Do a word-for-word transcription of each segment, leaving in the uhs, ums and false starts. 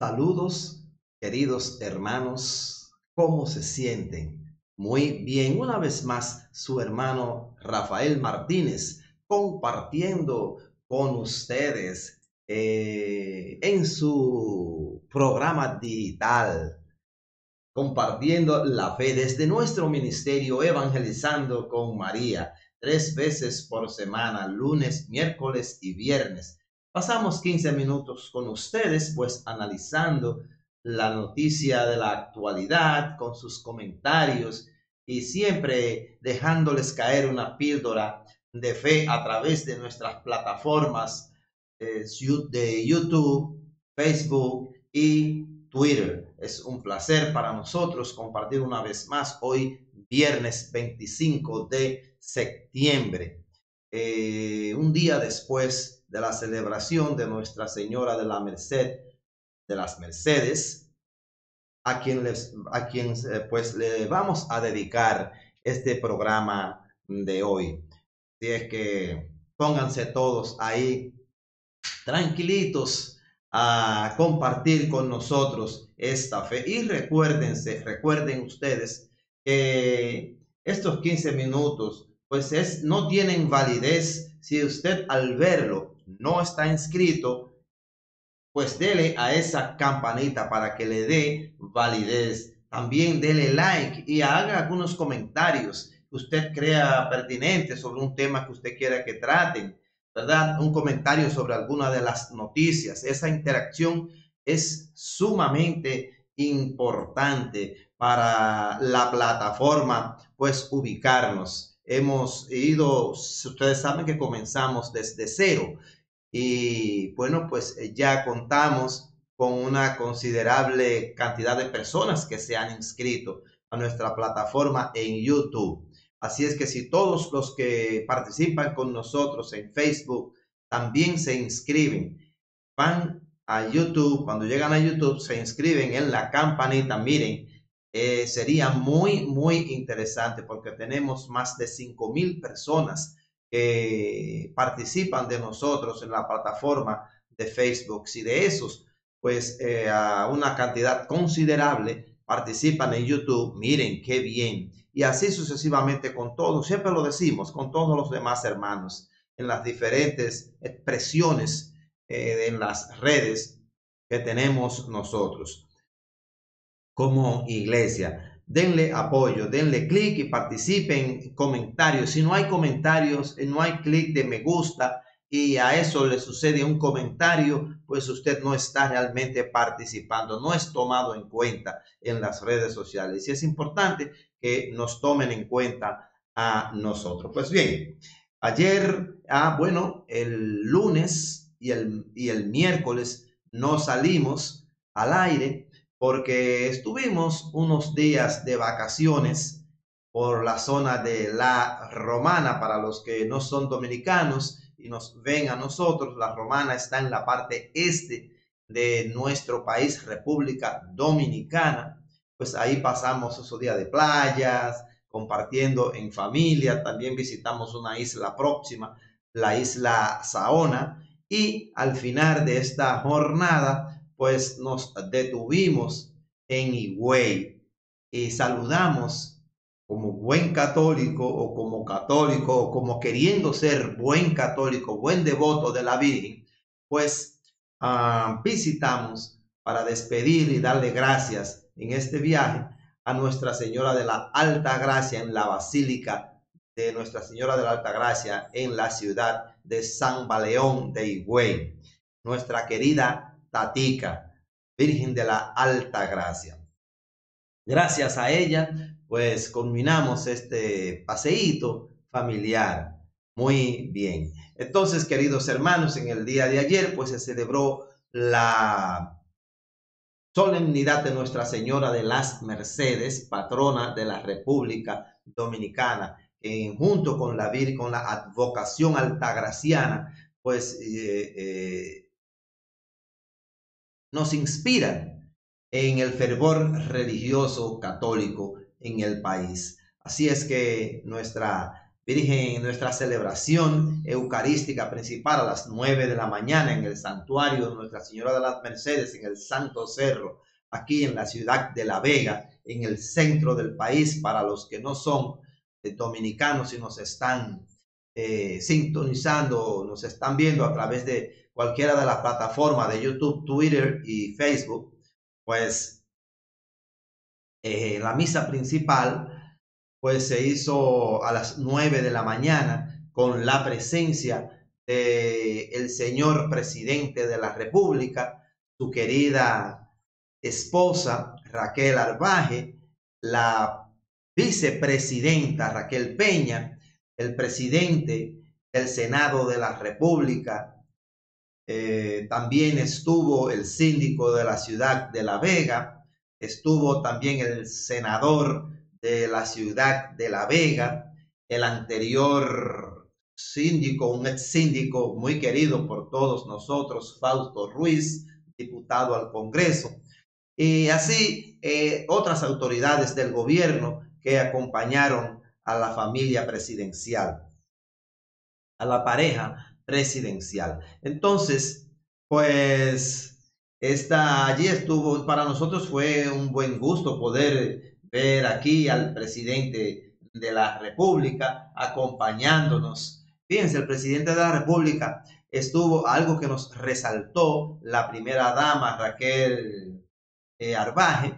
Saludos, queridos hermanos, ¿cómo se sienten? Muy bien, una vez más, su hermano Rafael Martínez compartiendo con ustedes eh, en su programa digital, compartiendo la fe desde nuestro ministerio Evangelizando con María, tres veces por semana, lunes, miércoles y viernes. Pasamos quince minutos con ustedes, pues analizando la noticia de la actualidad con sus comentarios y siempre dejándoles caer una píldora de fe a través de nuestras plataformas eh, de YouTube, Facebook y Twitter. Es un placer para nosotros compartir una vez más hoy, viernes veinticinco de septiembre, eh, un día después de la celebración de Nuestra Señora de la Merced, de las Mercedes, a quien, les, a quien eh, pues le vamos a dedicar este programa de hoy. Así es que pónganse todos ahí tranquilitos a compartir con nosotros esta fe. Y recuérdense, recuerden ustedes que estos quince minutos, pues es, no tienen validez si usted al verlo no está inscrito, pues dele a esa campanita para que le dé validez. También dele like y haga algunos comentarios que usted crea pertinentes sobre un tema que usted quiera que traten, ¿verdad? Un comentario sobre alguna de las noticias. Esa interacción es sumamente importante para la plataforma, pues ubicarnos. Hemos ido, ustedes saben que comenzamos desde cero. Y bueno, pues eh, ya contamos con una considerable cantidad de personas que se han inscrito a nuestra plataforma en YouTube. Así es que si todos los que participan con nosotros en Facebook también se inscriben, van a YouTube, cuando llegan a YouTube se inscriben en la campanita, miren, eh, sería muy, muy interesante porque tenemos más de cinco mil personas que participan de nosotros en la plataforma de Facebook. Si de esos, pues eh, a una cantidad considerable participan en YouTube, miren qué bien. Y así sucesivamente con todos, siempre lo decimos, con todos los demás hermanos, en las diferentes expresiones eh, en las redes que tenemos nosotros como iglesia. Denle apoyo, denle clic y participen, comentarios. Si no hay comentarios, no hay clic de me gusta y a eso le sucede un comentario, pues usted no está realmente participando, no es tomado en cuenta en las redes sociales. Y es importante que nos tomen en cuenta a nosotros. Pues bien, ayer, ah, bueno, el lunes y el, y el miércoles no salimos al aire porque estuvimos unos días de vacaciones por la zona de La Romana. Para los que no son dominicanos y nos ven a nosotros, La Romana está en la parte este de nuestro país, República Dominicana. Pues ahí pasamos esos días de playas, compartiendo en familia. También visitamos una isla próxima, la isla Saona, y al final de esta jornada pues nos detuvimos en Higüey y saludamos como buen católico o como católico o como queriendo ser buen católico, buen devoto de la Virgen, pues uh, visitamos para despedir y darle gracias en este viaje a Nuestra Señora de la Alta Gracia en la Basílica de Nuestra Señora de la Alta Gracia en la ciudad de San Baleón de Higüey, nuestra querida Tatica, Virgen de la Alta Gracia. Gracias a ella, pues culminamos este paseíto familiar. Muy bien. Entonces, queridos hermanos, en el día de ayer, pues se celebró la solemnidad de Nuestra Señora de las Mercedes, patrona de la República Dominicana, eh, junto con la Virgen, con la advocación altagraciana, pues eh, eh, nos inspiran en el fervor religioso católico en el país. Así es que nuestra Virgen, nuestra celebración eucarística principal a las nueve de la mañana en el santuario de Nuestra Señora de las Mercedes, en el Santo Cerro, aquí en la ciudad de La Vega, en el centro del país, para los que no son eh, dominicanos y nos están eh, sintonizando, nos están viendo a través de cualquiera de las plataformas de YouTube, Twitter y Facebook, pues eh, la misa principal pues se hizo a las nueve de la mañana con la presencia del el señor presidente de la República, su querida esposa Raquel Arbaje, la vicepresidenta Raquel Peña, el presidente del Senado de la República, eh, también estuvo el síndico de la ciudad de La Vega, estuvo también el senador de la ciudad de La Vega, el anterior síndico, un ex síndico muy querido por todos nosotros, Fausto Ruiz, diputado al Congreso, y así eh, otras autoridades del gobierno que acompañaron a la familia presidencial, a la pareja presidencial. Entonces, pues, esta, allí estuvo, para nosotros fue un buen gusto poder ver aquí al presidente de la República acompañándonos. Fíjense, el presidente de la República estuvo, algo que nos resaltó la primera dama Raquel eh, Arbaje,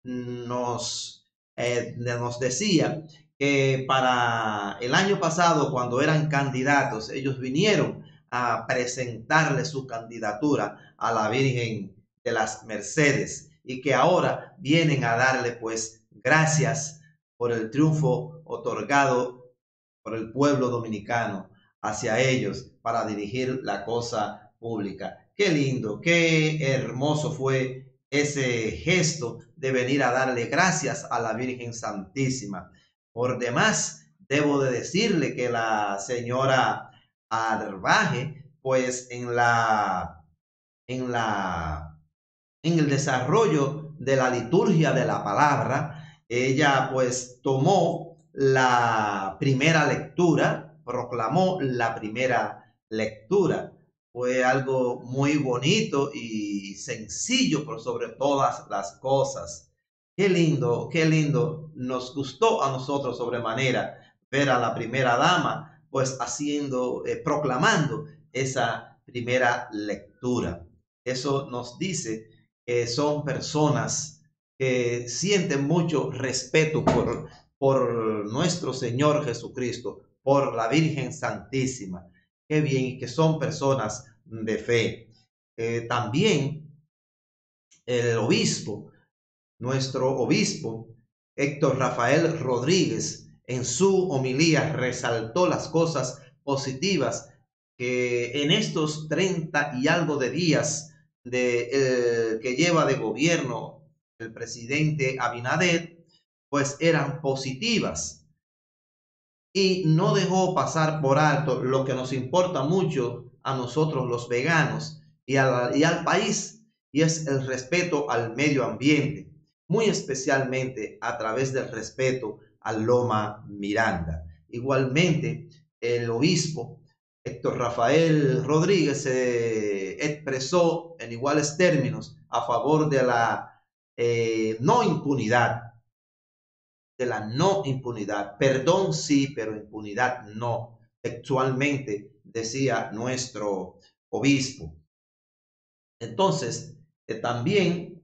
nos, eh, nos decía que para el año pasado, cuando eran candidatos, ellos vinieron a presentarle su candidatura a la Virgen de las Mercedes y que ahora vienen a darle pues gracias por el triunfo otorgado por el pueblo dominicano hacia ellos para dirigir la cosa pública. Qué lindo, qué hermoso fue ese gesto de venir a darle gracias a la Virgen Santísima. Por demás, debo de decirle que la señora Arbaje, pues en la, en la, en el desarrollo de la liturgia de la palabra, ella pues tomó la primera lectura, proclamó la primera lectura. Fue algo muy bonito y sencillo por sobre todas las cosas. Qué lindo, qué lindo. Nos gustó a nosotros sobremanera ver a la primera dama pues haciendo, eh, proclamando esa primera lectura. Eso nos dice que son personas que sienten mucho respeto por, por nuestro Señor Jesucristo, por la Virgen Santísima. Qué bien, y que son personas de fe. Eh, también el obispo, nuestro obispo, Héctor Rafael Rodríguez, en su homilía resaltó las cosas positivas que en estos treinta y algo de días de, eh, que lleva de gobierno el presidente Abinader, pues eran positivas. Y no dejó pasar por alto lo que nos importa mucho a nosotros los veganos y al, y al país, y es el respeto al medio ambiente, muy especialmente a través del respeto al Loma Miranda. Igualmente, el obispo Héctor Rafael Rodríguez se eh, expresó en iguales términos a favor de la eh, no impunidad, de la no impunidad. Perdón sí, pero impunidad no. Textualmente decía nuestro obispo. Entonces, eh, también,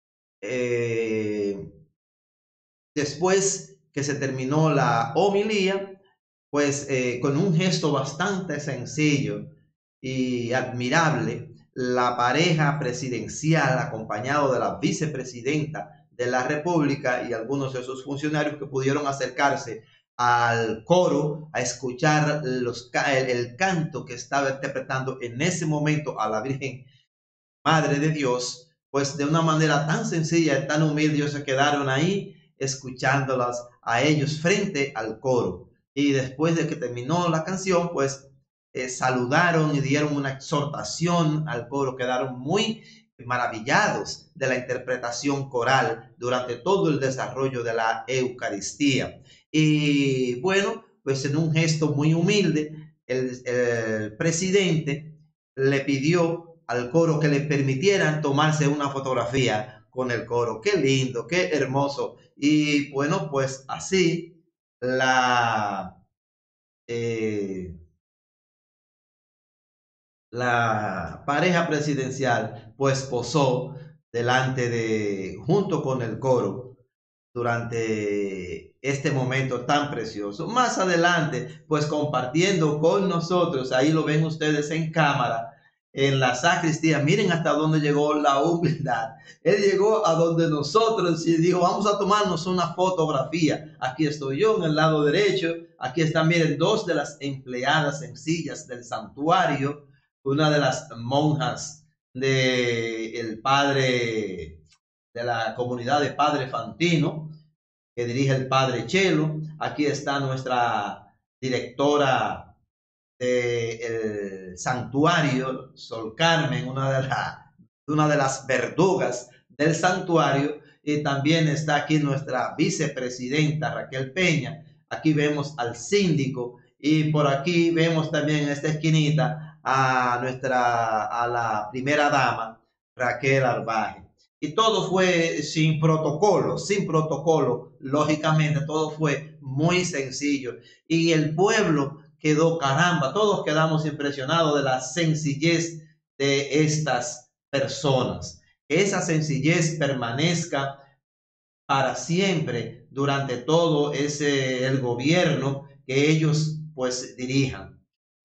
eh, después que se terminó la homilía, pues eh, con un gesto bastante sencillo y admirable, la pareja presidencial, acompañado de la vicepresidenta de la República y algunos de sus funcionarios que pudieron acercarse al coro a escuchar los, el, el canto que estaba interpretando en ese momento a la Virgen Madre de Dios, pues de una manera tan sencilla y tan humilde, ellos se quedaron ahí escuchándolas a ellos frente al coro. Y después de que terminó la canción, pues eh, saludaron y dieron una exhortación al coro, quedaron muy maravillados de la interpretación coral durante todo el desarrollo de la Eucaristía. Y bueno, pues en un gesto muy humilde, el, el presidente le pidió al coro que le permitieran tomarse una fotografía con el coro. Qué lindo, qué hermoso. Y bueno, pues así la, eh, la pareja presidencial pues posó delante de, junto con el coro, durante este momento tan precioso. Más adelante, pues compartiendo con nosotros, ahí lo ven ustedes en cámara, en la sacristía. Miren hasta dónde llegó la humildad. Él llegó a donde nosotros y dijo, vamos a tomarnos una fotografía. Aquí estoy yo en el lado derecho. Aquí están, miren, dos de las empleadas sencillas del santuario, una de las monjas de el padre de la comunidad de Padre Fantino, que dirige el Padre Chelo. Aquí está nuestra directora del santuario, Sol Carmen, una de, la, una de las verdugas del santuario. Y también está aquí nuestra vicepresidenta Raquel Peña. Aquí vemos al síndico y por aquí vemos también en esta esquinita a nuestra, a la primera dama Raquel Arbaje. Y todo fue sin protocolo, sin protocolo, lógicamente todo fue muy sencillo. Y el pueblo quedó, caramba, todos quedamos impresionados de la sencillez de estas personas. Que esa sencillez permanezca para siempre durante todo ese el gobierno que ellos pues dirijan.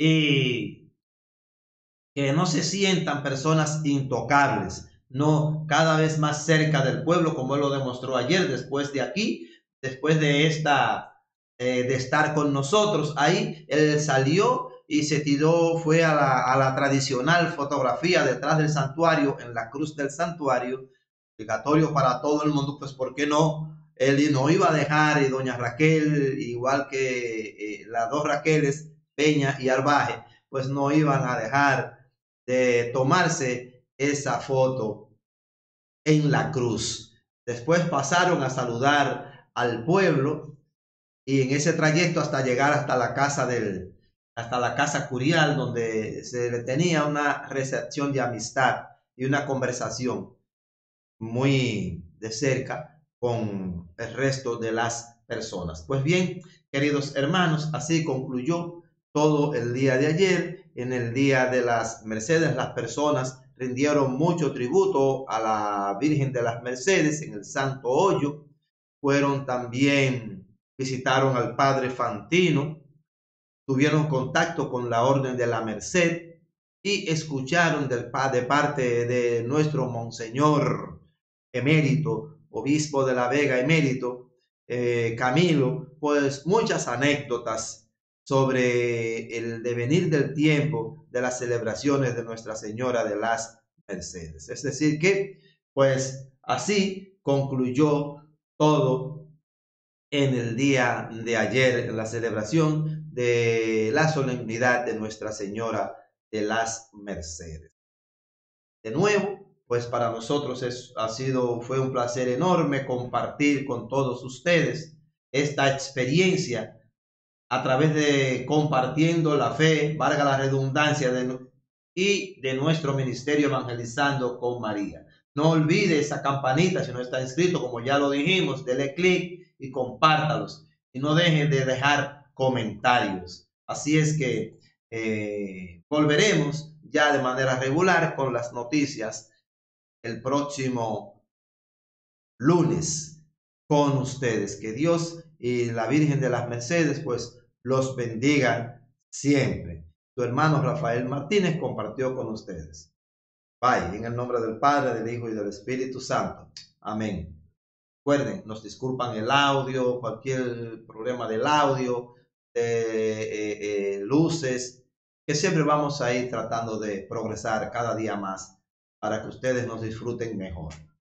Y que no se sientan personas intocables, no, cada vez más cerca del pueblo, como él lo demostró ayer, después de aquí, después de esta, eh, de estar con nosotros. Ahí él salió y se tiró, fue a la, a la tradicional fotografía detrás del santuario, en la cruz del santuario, obligatorio para todo el mundo, pues ¿por qué no? Él no iba a dejar, y doña Raquel, igual que eh, las dos Raqueles, Peña y Arbaje, pues no iban a dejar de tomarse esa foto en la cruz. Después pasaron a saludar al pueblo y en ese trayecto hasta llegar hasta la casa del, hasta la casa curial, donde se le tenía una recepción de amistad y una conversación muy de cerca con el resto de las personas. Pues bien, queridos hermanos, así concluyó todo el día de ayer. En el día de las Mercedes, las personas rindieron mucho tributo a la Virgen de las Mercedes en el Santo Hoyo. Fueron también, visitaron al Padre Fantino, tuvieron contacto con la Orden de la Merced y escucharon del, de parte de nuestro Monseñor emérito, obispo de la Vega emérito, eh, Camilo, pues muchas anécdotas sobre el devenir del tiempo de las celebraciones de Nuestra Señora de las Mercedes. Es decir que, pues así concluyó todo en el día de ayer, en la celebración de la solemnidad de Nuestra Señora de las Mercedes. De nuevo, pues para nosotros es, ha sido, fue un placer enorme compartir con todos ustedes esta experiencia a través de compartiendo la fe, valga la redundancia, de, y de nuestro ministerio Evangelizando con María. No olvide esa campanita, si no está inscrito, como ya lo dijimos, dele clic y compártalos. Y no deje de dejar comentarios. Así es que eh, volveremos ya de manera regular con las noticias el próximo lunes con ustedes. Que Dios y la Virgen de las Mercedes pues los bendigan siempre. Tu hermano Rafael Martínez compartió con ustedes. Bye, en el nombre del Padre, del Hijo y del Espíritu Santo. Amén. Recuerden, nos disculpan el audio, cualquier problema del audio, de eh, eh, luces, que siempre vamos a ir tratando de progresar cada día más para que ustedes nos disfruten mejor.